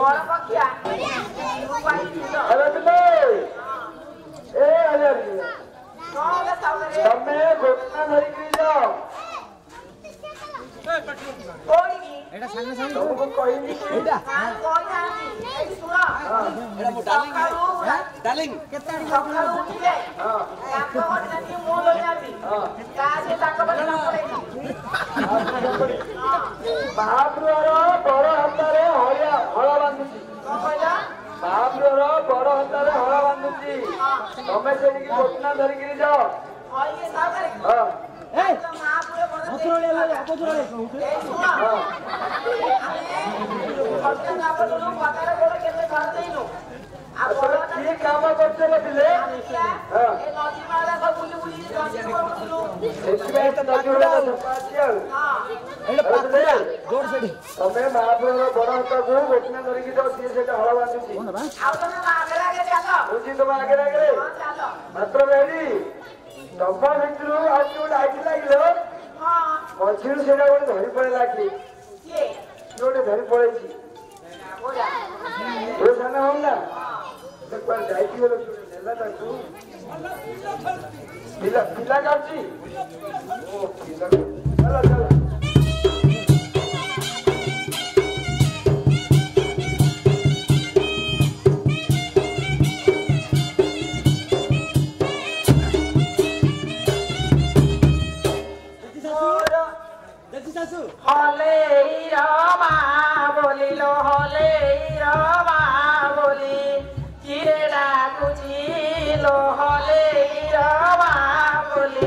बड़ पखिया अरे बिल्ले ए अरे कौन सावरे तमे घोटना धरी के जाओ कोई की एटा संगे संगे तुमको कहनी एटा हां कोई आसी ए सुनो एटा मो डार्लिंग डार्लिंग केता सकाळू उठिले हां काम कोन नदी मोल जाती हां का से ताक बल ना पड़ेगी महाप्रभुर बड़ हातारे हळिया हळ बांधुची कौन कहला महाप्रभुर बड़ हातारे हळ बांधुची तमे सेठी घोटना धरी के जाओ और ये सावरे हां ए महापुरे बड़ अपुरोले अपुरोले ए सुनो भक्तन आप लोग पतारे बोले केते करते नो आ बड़ की काम करते बिल्ले हां ए नदी मारा सब बुली बुली नदी को बोलू एतबे तो नजुड़ा धपाचिया हां एटा पात्र जोर से तमे महाप्रभुर बड़ हाता को घोटना धरी के जाओ सी सेटा हळ बांधुची कोन बा आ तो आगे आगे चलो बुझी तुम आगे आगे हां चलो मात्र रेडी तम्मा भितरु आज गोटे आइट लागलो हां मझिरु सेटा गोटे धरी पड़ेला कि ये गोटे धरी पड़ेछि बोला ओ साना हम ना तो पर जाइति बोलो नेला ताकू पिला पिला काची ओ पिला चलो चलो हले रामा बोलिलो हले रामा बोली किरेडा कुचिलो हले रामा बोली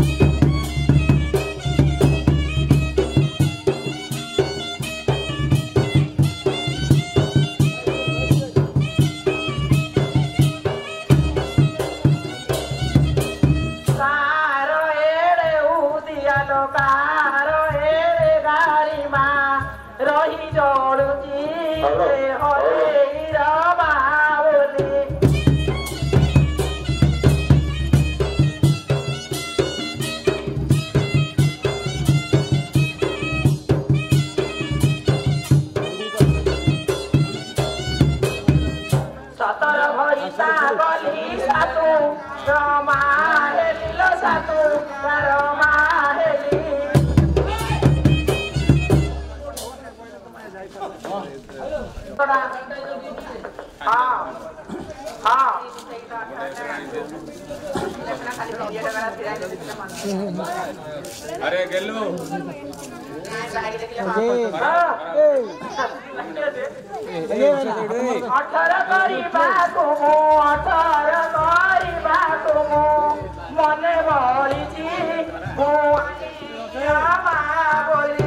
कारो एड़े उदियालो कारो एड़े गारी मा रही जोड़ुची हले रामा बोली सतर भरिता गली सातु रमा हेलिलो सातु रमा हेली हाँ हाँ अरे गेलू अठार करिबा तुमु मने भरिची रामा बोली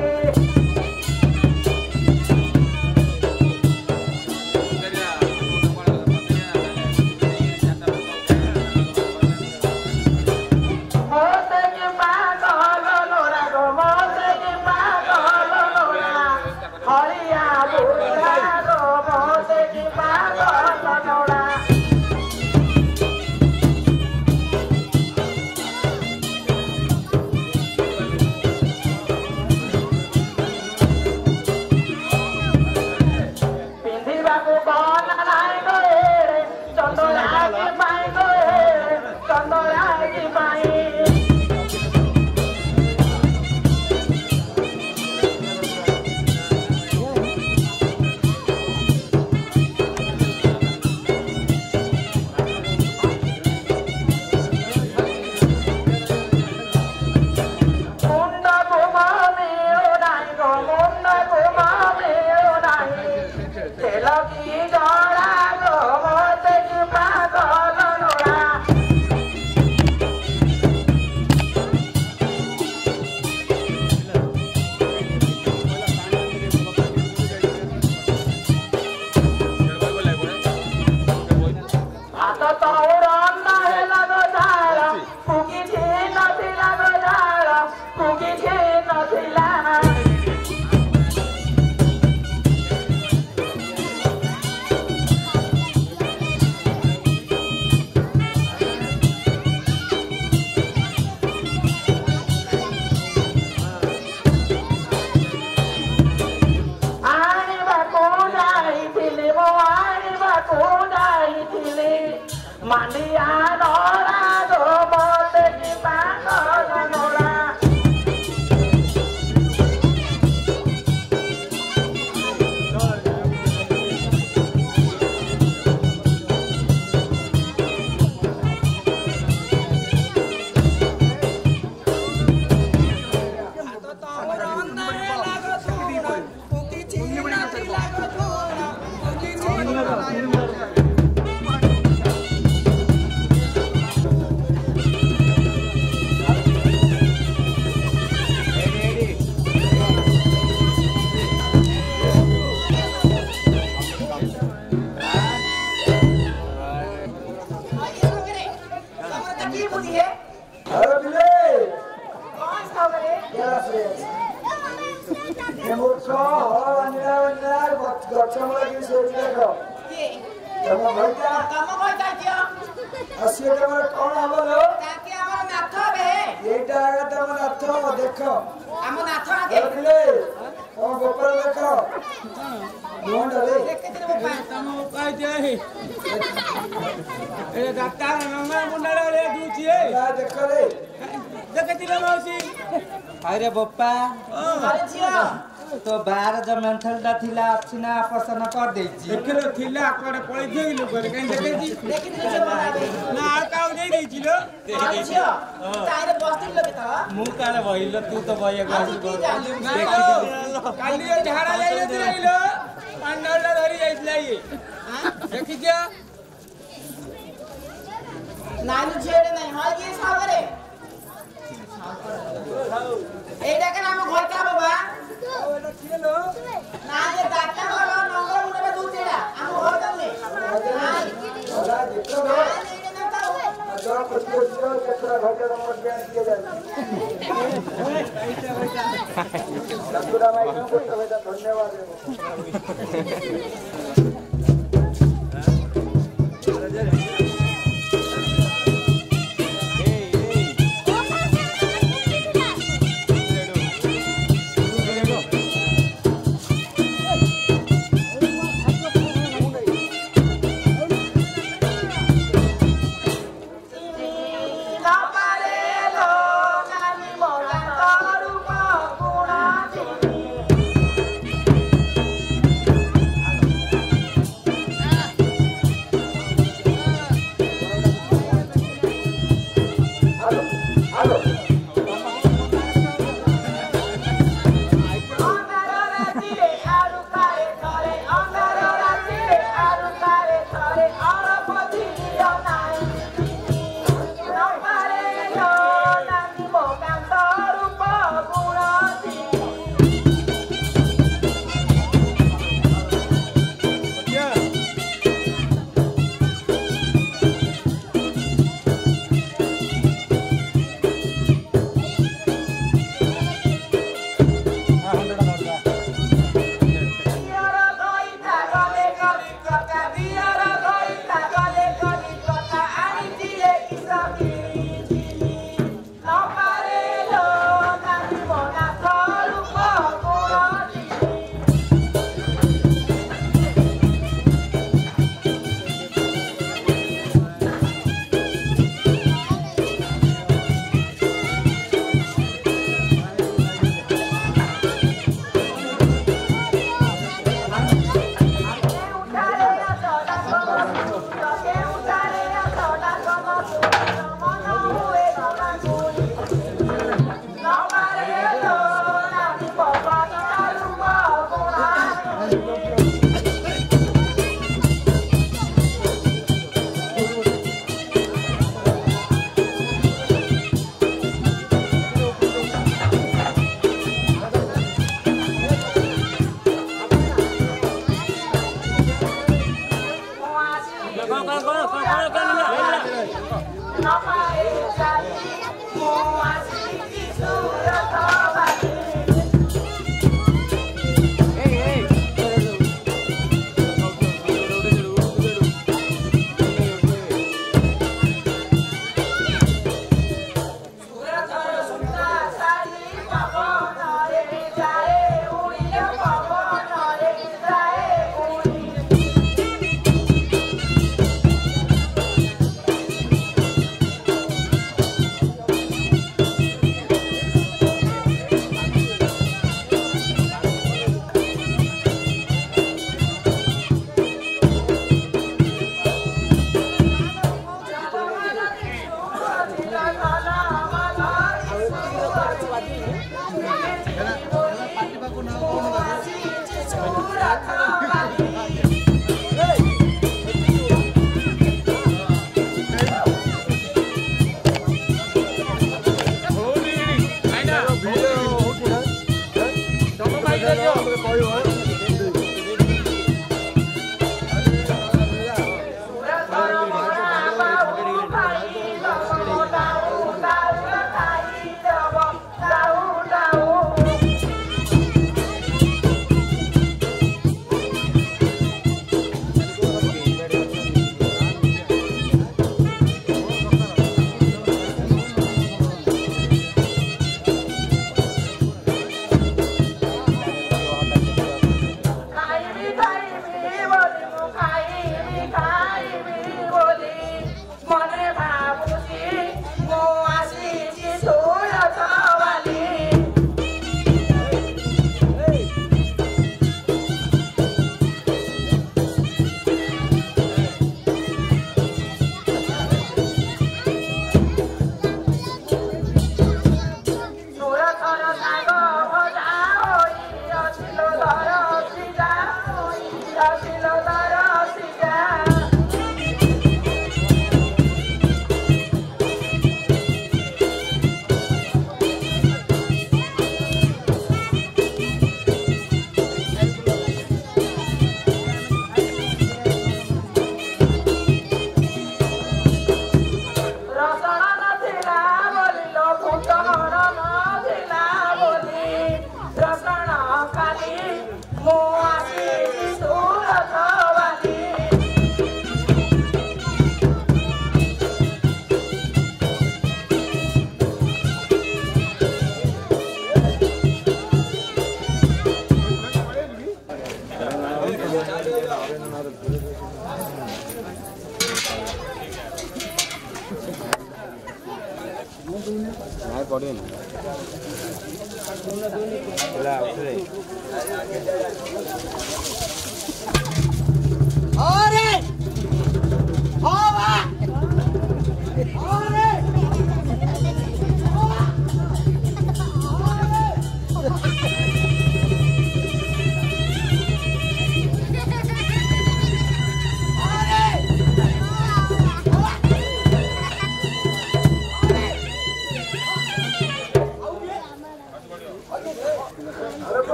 मोते के पागल लोरा गो मोते के पागल लोरा हरिया बुढ़ा गो मोते के पागल लोरा मांडिया नोरा दो मोते की बांगो नोरा अरे बप्पा तो बाहर जब मेंथल दा थिला अपना पसंद कर देची देखलो थिला कोडे पळै देइलो कोडे काई देखेची ना काउ देइ देइचिलो तारे बस्तिलो के त मु काले भइलो तू तो भइया गाडी काली झाडा जाइलो तिराइलो पांडवला धरी जाइतला ये देखि क्या नानी छेड़े नहीं हां ये सागरे एटा के नाम घर का बाबा ना ये डाक्टर वाला नंबर मुने में दूध देला हम घर दले ओला देखो जरा प्रतिष्ठा केतरा घटे नंबर ज्ञान किया जाए लकुड़ा भाई को बहुत धन्यवाद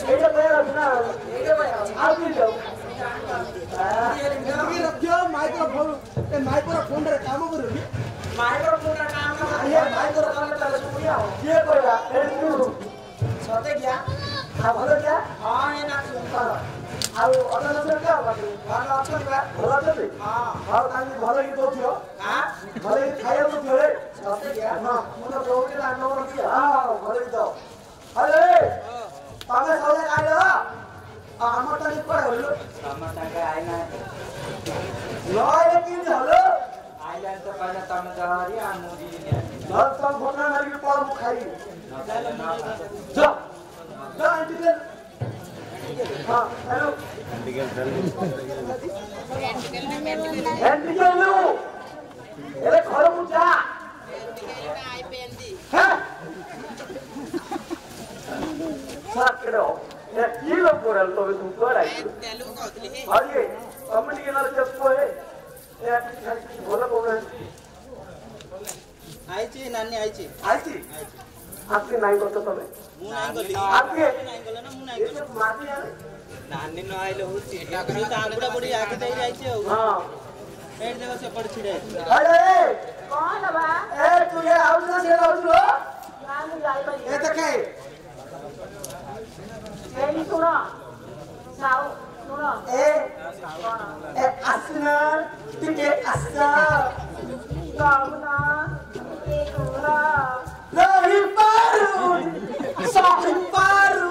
এইটা বয়ে আছে না আর কি যাও रखियो माइक्रोफोन ए माइक्रोफोन रे काम करू माइक्रोफोन का काम ना ये माइक्रोफोन में ताले सुनिया ये कोइला सते गया हां भलो क्या हां ये ना ଆଉ ଅନ୍ୟ ନମ୍ବର क्या बाकी ଭଲ ଅଛନ୍ତି ବା ଭଲ ଅଛନ୍ତି ହଁ ଆଉ ତାଙ୍କୁ ଭଲ କି ଦଉଥିବ ହାଁ ଭଲ କି ଖାଇବାକୁ ଦଉଥିବ ରେ ସତେ ଗया ହଁ ମୁଁ ତ କହୁଛି ନା ନମ୍ବର କି ହଁ ଭଲ କି ଦଉ ଆରେ ତମେ ସଉଦା ଖାଇଲ ଆମର ତ ନି ପଡେ ହলো ସମସ୍ତଙ୍କ ଆଇନା ଲଏ କି ହলো ଆଇଲା ତ କହିଲା ତମେ ଜହରି ଆଉ ମୁଁ ଦିନି ଦଶ ତମ ଘଟଣା ମାରିକି ପଳ ମୁଁ ଖାଇବି ନହେଲେ ନ ଯା ଯା ଏଣ୍ଟିକେଲ ହଁ ହେଲୋ ଏଣ୍ଟିକେଲ नु ଏରେ ଘରକୁ ଯା হ্যাঁ সাকড়ো এ কি লোক পড়ল তবে তুমি করাই আরে আমি কি না চেষ্টা হে এ বলা কোন আইছি নানি আইছি আইছি আপনি নাই করতে তবে ମୁଁ ନାଇଁ ଗଲି আপনি ନାଇଁ ଗଲେ ନା ମୁଁ ନାଇଁ এই যে মাটি আরে ନାନି ନ ଆଇଲେ ହଉଛି ସେ ତ ଆଗୁଡା ପଡି ଆଗେ ଦେଇ ଯାଇଛି ଆଉ हां ଏଇଠି ଦେଖ ସେପଟେ ଛିଡା ହେଇଛି अरे କଣ ବା ए तू ये आउट ना से आउट लो ନା ମୁଁ ଯାଇ ପାରିବି ए देखे ଏଇ ଶୁଣ ସାଉ ଶୁଣ ए କଣ ए असना टिके असना କହୁନା ଏ କୁହ नहीं पारू साही पारू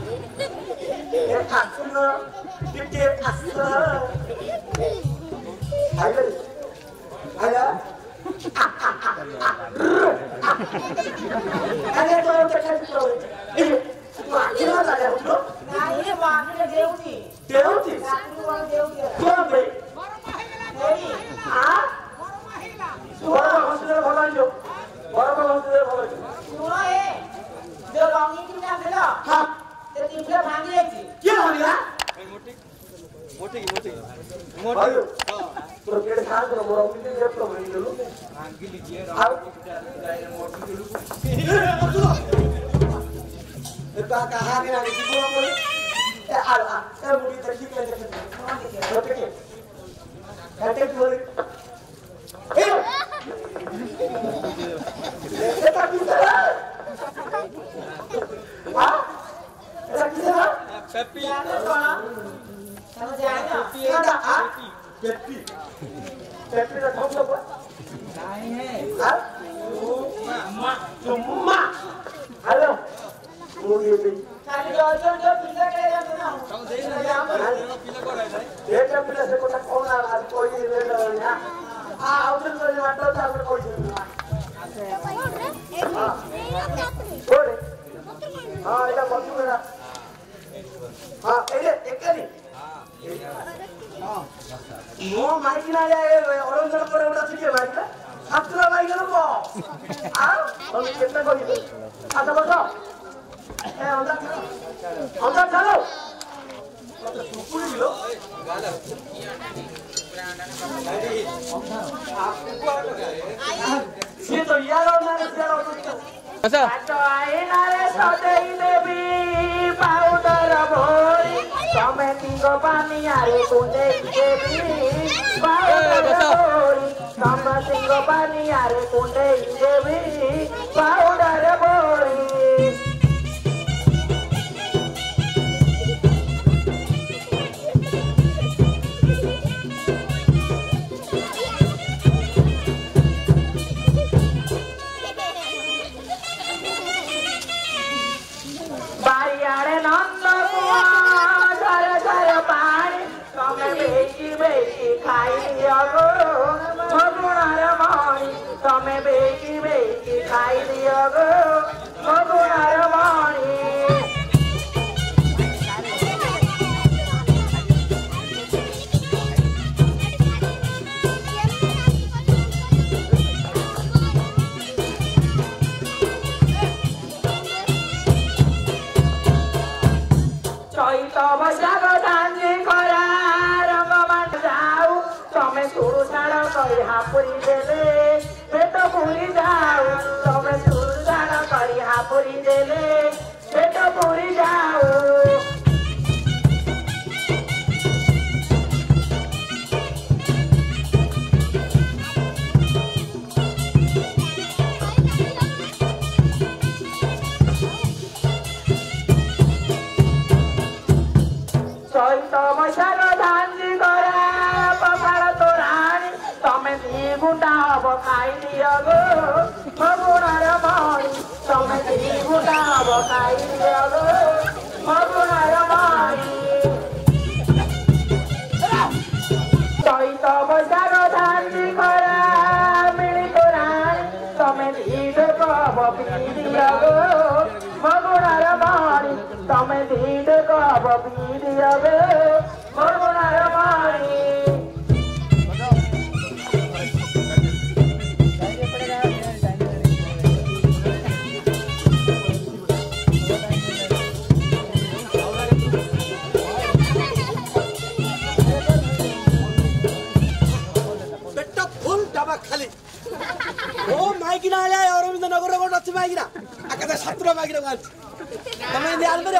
ए असना टिके असना आइले आया अरे तो कैसे तो ए माखिला लाया हो ନାଇଁ ମାଗିଲେ ଦେଉଛି देउती ଚାକରି କଣ ଦେଉଛି कौन भाई ଏଇ आ बड़ा हॉस्पिटल भला जो बड़ा हॉस्पिटल भला जो ଶୁଣ ଏ ଯୋଉ ରଙ୍ଗୀନ କିନା ଥିଲ हां ସେ ତିନିଟା ଭାଙ୍ଗି ଯାଇଛି क्या हो गया ମୋଟି भाई तो केड़े खा करो मोर ऑफिस जे तो भाई लो ଭାଙ୍ଗିଲି ଯିଏ ଆଉ ए बा कहा के ना की बोल बोले ए आ ए मुड़ी देखी के देखे छोटे के हटे बोले ए ए का किसरा हां ए किसरा ପେପି ଜାଣିଲ କଣ ତମେ ଜାଣିନ किसरा आ पेपी पेपी का ठोक लो ନାଇଁ ହେ हां चुम्मा हेलो मुड़ी भी ଖାଲି ଯୋଉ ଯୋଉ ପିଲା କେଳେ ଯାଉଛ ନା ପିଲା କରାଇଲା एक पिला से कोटा कौन आज कोई ले लो ना आ आउटर को मारता था हमने कोई हां बोले हां इला बच्चू मेरा हां एले एकरी हां मो माइक ना जाए ओरंजन पर उड़ा छिके माइक ना हातला माइक ना को आ हम कितना कोई अच्छा बता ए अंदर चलो पुरी लो ये तो यार और ना यार আচ্ছা আইনারে সদেই দেবী পাউডার ভরি তমে তিঙ্গ পানিয়ারে কুন্ডে দেবী পাউডার ভরি তমে তিঙ্গ পানিয়ারে কুন্ডে দেবী পাউডার ভরি বাড়িয়ারে নন্দ ঝরে ঝরে পানি তমে বেশি বেশি খাই দিও গো মগুণার মণি তমে বেশি বেশি খাই দিও গো মগুণার মণি চৈত বৈশাখ ধানি খরা রঙ্গমান যাও তমে সুরু ছাড় করি হাপুরি দেলে পেট পুরি যাও তমে সুরু ছাড় করি হাপুরি দেলে পেট পুরি যাও चैत बैशाख धानी गरा पखाड़ तोराणी तमे दी गुंडा हब खाई दियो गो फगुणार माणी तमे दी गुंडा हब खाई दियो गो फगुणार माणी चैत बैशाख धानी गरा मिली तोराणी तमे दी हब पी दियो गो फगुणार माणी तमे दी हब पी दियो गो फगुणार माणी माइकिना आया अरविंद नगर कोट अच्छी माइकिना आकाश छात्र माइकिना गाल तमे ध्यान करो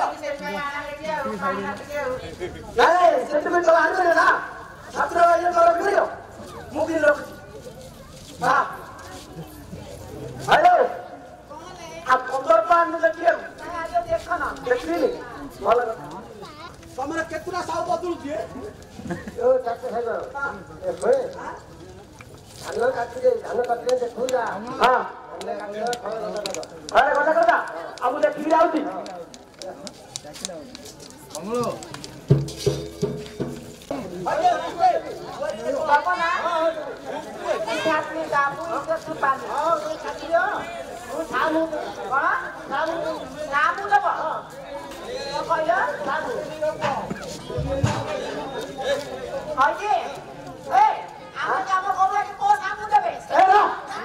नहीं सेंटिमेंट तो आने दे ना छात्र ये करो करियो मुखी लोग हां हेलो आप कंदर पान में देखिए आज देखो ना देखली भलो तमरे केतना साउ बदलु जे ओ चाचे है गो ए भाई धान काटके देखू जा हां अरे बता करदा अब देखि आउती कमलो बाबा ना खाती दाबू के पानी खातियो साबु हां साबु दबो तो कहियो साबु हाजी ए आमे काम करबे को साबु देबे ए रो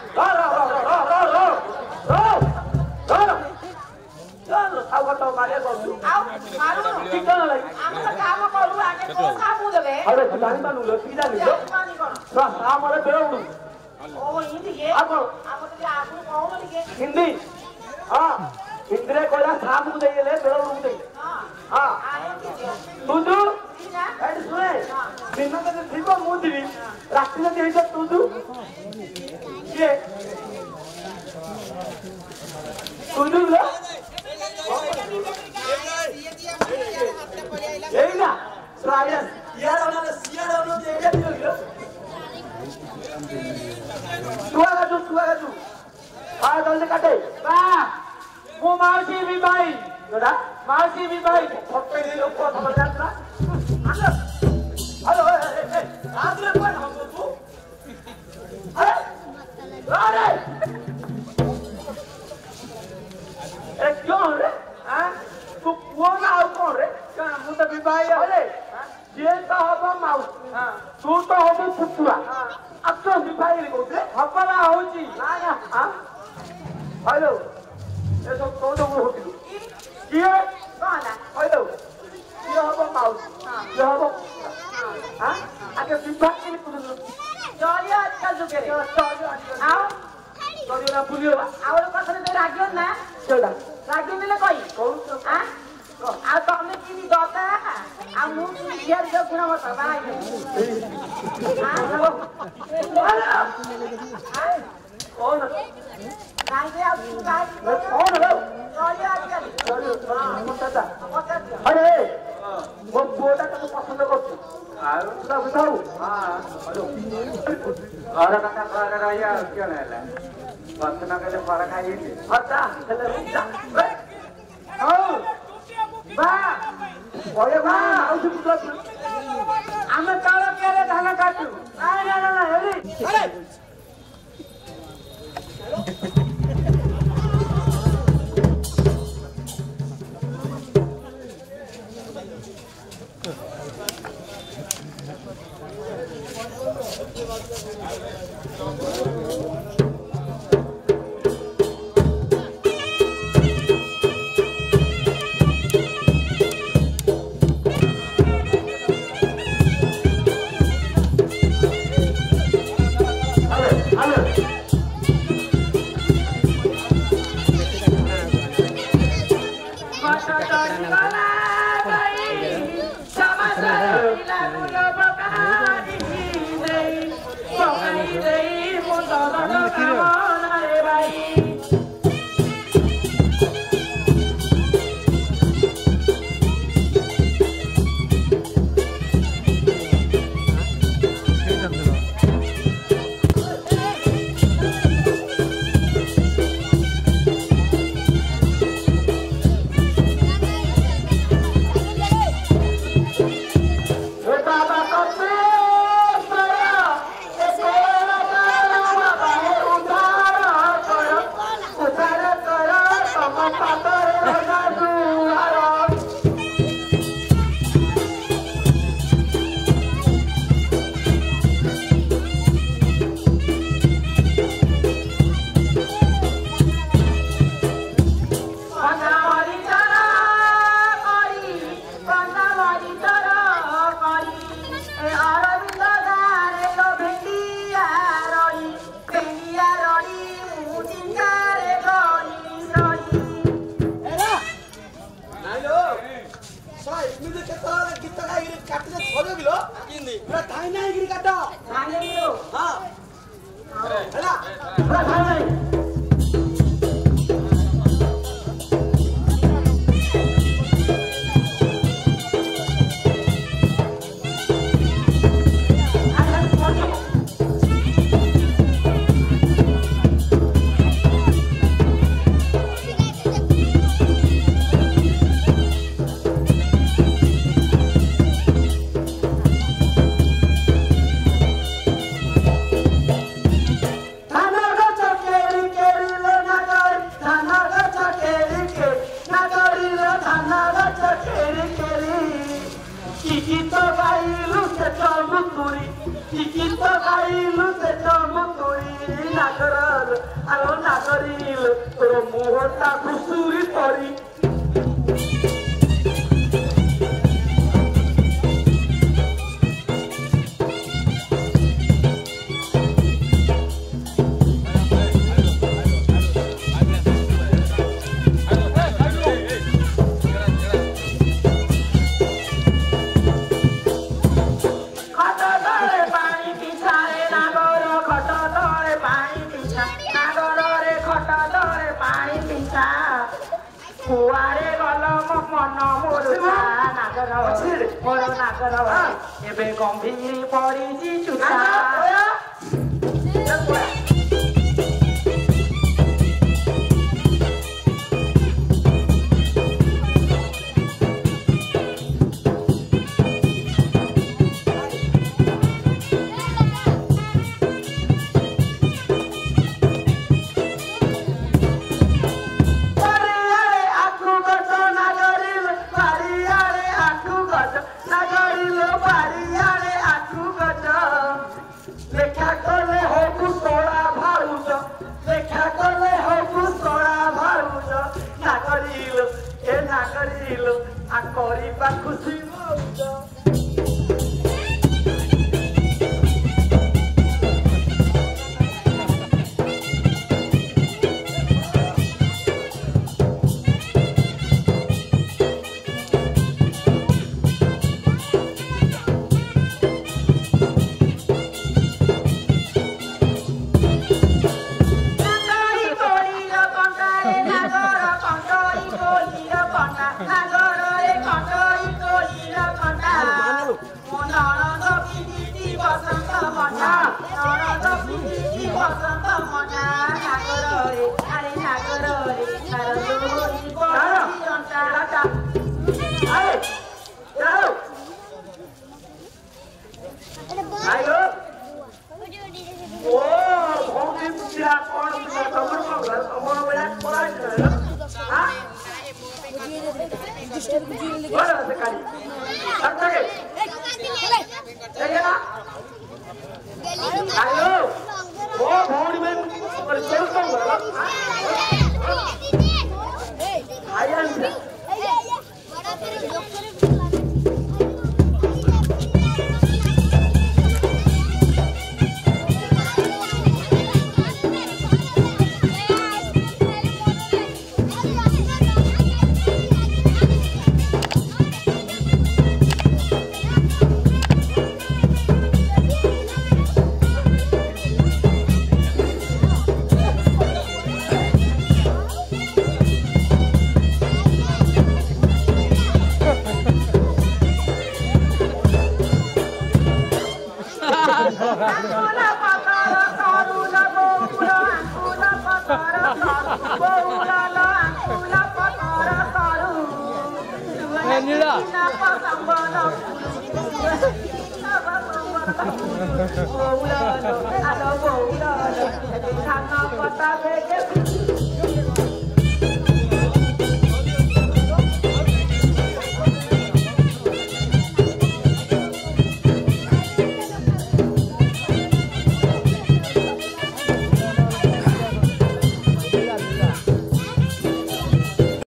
चल खाऊ तो मारे बोलू आउ मारू ठीक न लई आमे काम करू आगे को साबु देबे अरे जानी मानु लो सीधा लो पानी कोन ना हमरे बेउडू ओ हिंदी के आको आको तो आपन कहू लिखे हिंदी हां हिंदी रे कोला साबु देले बेउडू दे हां हां आयो के तुदु सीना एड सुने दिन में थीको मुंदी रात्रि में देई तुदु ये तुदु लो यही ना रायन यार उन्होंने दे दियो सुआ का तू हां जल्दी काटे बा वो मासी भी भाई जोड़ा मासी भी भाई फटे दे लोग को समझ जाता हेलो रात में कौन हम तू अरे अरे ए क्यों रे हां तू कौन आओ कौन रे क्या मुझे भी भाई अरे ये तो हबो माउस हां तू तो हबो फुटुआ हां अब तो भी भाई रे कोते हपला होची ना ना हां हेलो ये तो तो होती ये कोना हेलो ये हबो माउस ये हबो हां आके विभाग के कुछ जलिया आजकल जुगे रे आओ तो ना पुलियो और कसरे तो रागियो ना चला रागियो मिले कोई कौन हां आ तमने किनी दता आ मु यार जो गुना मत भाई हां कौन काय दे अब तू काय कौन है जलिया आजकल हां मुंडा पता अरे वो बोटा तो पसंद करछु आरो तो बताओ हां हेलो घर का घर रहिया क्या लेला पतना के फरक आई पता चले जा ओ बा ओए बा आउ सुपुत्र आमे कालो केरे धान काटू ना हेरी अरे ଏମିତି କେତେବେଳେ ଗୀତ ଗାଇକିରି କାଟିଲେ 6 କିଲୋ କିନ୍ତି ପୁରା ଧାଇ ନାଇକିରି କାଟ ହଁ ହେଲା ପୁରା ଧାଇ ନାଇ Pata